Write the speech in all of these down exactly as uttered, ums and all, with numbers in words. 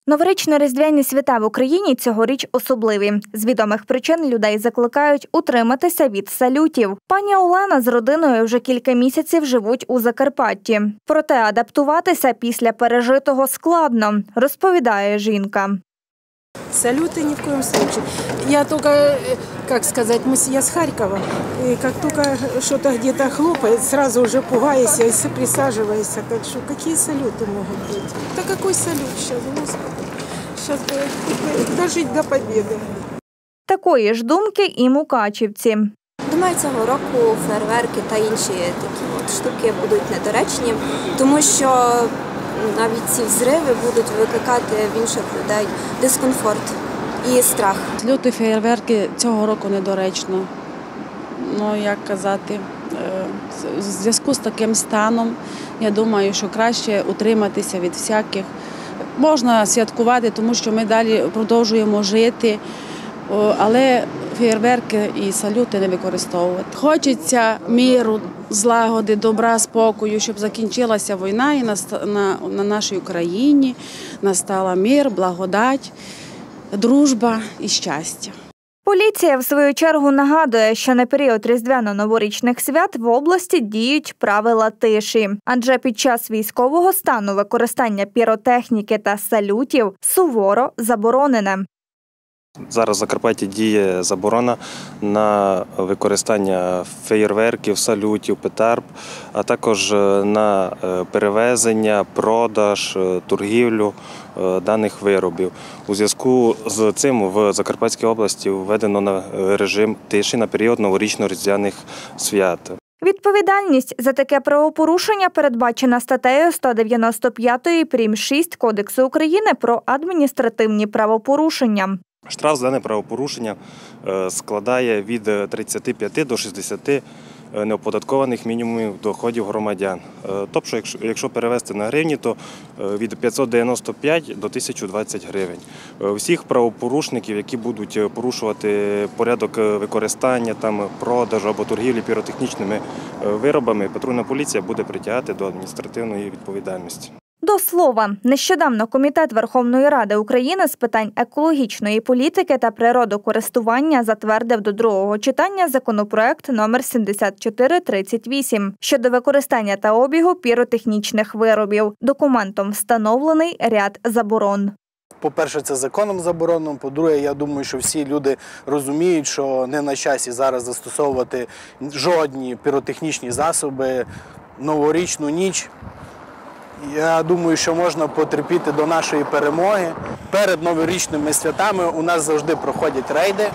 Новорічно-різдвяні свята в Україні цьогоріч особливі. З відомих причин людей закликають утриматися від салютів. Пані Олена з родиною вже кілька місяців живуть у Закарпатті. Проте адаптуватися після пережитого складно, розповідає жінка. Салюты ни в коем случае. Я только, как сказать, мы, я с Харькова, и как только что-то где-то хлопает, сразу уже пугаюсь и присаживаюсь. Так что какие салюты могут быть? Да какой салют сейчас, Господи? Сейчас дожить до победы. Такої ж думки і мукачівці. Думаю, цього року фейерверки та інші такі от штуки будуть недоречні, тому що навіть ці взриви будуть викликати в інших людей дискомфорт і страх. Салюти, фейерверки цього року недоречно. Ну, як казати, в зв'язку з таким станом, я думаю, що краще утриматися від всяких. Можна святкувати, тому що ми далі продовжуємо жити, але фейерверки і салюти не використовувати. Хочеться миру, злагоди, добра, спокою, щоб закінчилася війна і на, на, на нашій Україні настала мир, благодать, дружба і щастя. Поліція, в свою чергу, нагадує, що на період різдвяно-новорічних свят в області діють правила тиші. Адже під час військового стану використання піротехніки та салютів суворо заборонене. Зараз в Закарпатті діє заборона на використання феєрверків, салютів, петард, а також на перевезення, продаж, торгівлю даних виробів. У зв'язку з цим в Закарпатській області введено на режим тиші на період новорічно-різдвяних свят. Відповідальність за таке правопорушення передбачена статтею сто дев'яносто п'ять прим. шість Кодексу України про адміністративні правопорушення. Штраф за дане правопорушення складає від тридцяти п'яти до шістдесяти неоподаткованих мінімумів доходів громадян. Тобто, якщо перевести на гривні, то від п'ятсот дев'яносто п'ять до тисячі двадцять гривень. Всіх правопорушників, які будуть порушувати порядок використання, там, продажу або торгівлі піротехнічними виробами, патрульна поліція буде притягати до адміністративної відповідальності. До слова, нещодавно Комітет Верховної Ради України з питань екологічної політики та природокористування затвердив до другого читання законопроект номер сімдесят чотири тридцять вісім щодо використання та обігу піротехнічних виробів. Документом встановлений ряд заборон. По-перше, це законом заборонено. По-друге, я думаю, що всі люди розуміють, що не на часі зараз застосовувати жодні піротехнічні засоби новорічну ніч. Я думаю, що можна потерпіти до нашої перемоги. Перед новорічними святами у нас завжди проходять рейди.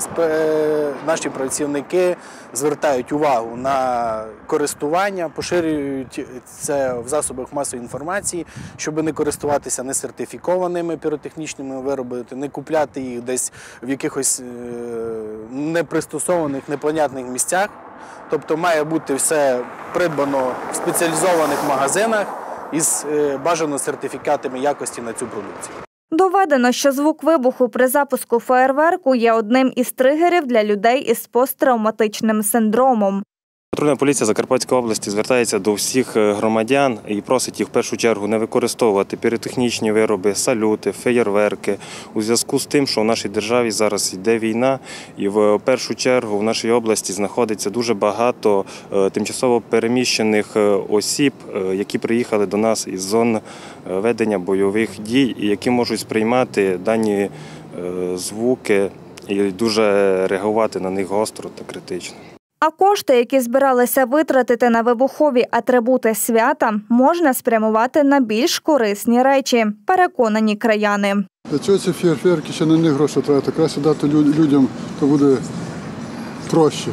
Наші працівники звертають увагу на користування, поширюють це в засобах масової інформації, щоб не користуватися несертифікованими піротехнічними виробами, не купляти їх десь в якихось непристосованих, непонятних місцях. Тобто має бути все придбано в спеціалізованих магазинах із бажано сертифікатами якості на цю продукцію. Доведено, що звук вибуху при запуску феєрверку є одним із тригерів для людей із посттравматичним синдромом. Патрульна поліція Закарпатської області звертається до всіх громадян і просить їх в першу чергу не використовувати піротехнічні вироби, салюти, феєрверки. У зв'язку з тим, що в нашій державі зараз йде війна і в першу чергу в нашій області знаходиться дуже багато тимчасово переміщених осіб, які приїхали до нас із зон ведення бойових дій і які можуть сприймати дані звуки і дуже реагувати на них гостро та критично. А кошти, які збиралися витратити на вибухові атрибути свята, можна спрямувати на більш корисні речі, переконані краяни. Для цього ці фейерверки ще на них гроші тратити. Краще дати людям, то буде проще.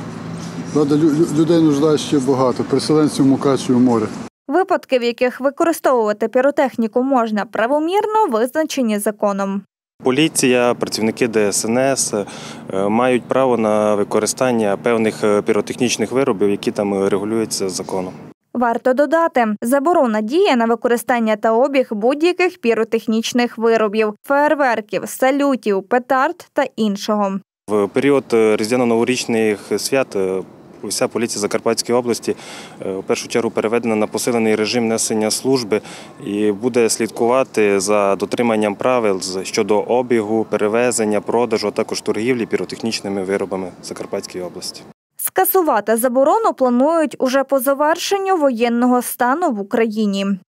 Людей нуждає ще багато, переселенців Мукачево море. Випадки, в яких використовувати піротехніку можна правомірно, визначені законом. Поліція, працівники Де Ес Ен Ес мають право на використання певних піротехнічних виробів, які там регулюються законом. Варто додати, заборона діє на використання та обіг будь-яких піротехнічних виробів, феєрверків, салютів, петард та іншого. В період різдвяно-новорічних свят вся поліція Закарпатської області в першу чергу переведена на посилений режим несення служби і буде слідкувати за дотриманням правил щодо обігу, перевезення, продажу, а також торгівлі піротехнічними виробами Закарпатської області. Скасувати заборону планують уже по завершенню воєнного стану в Україні.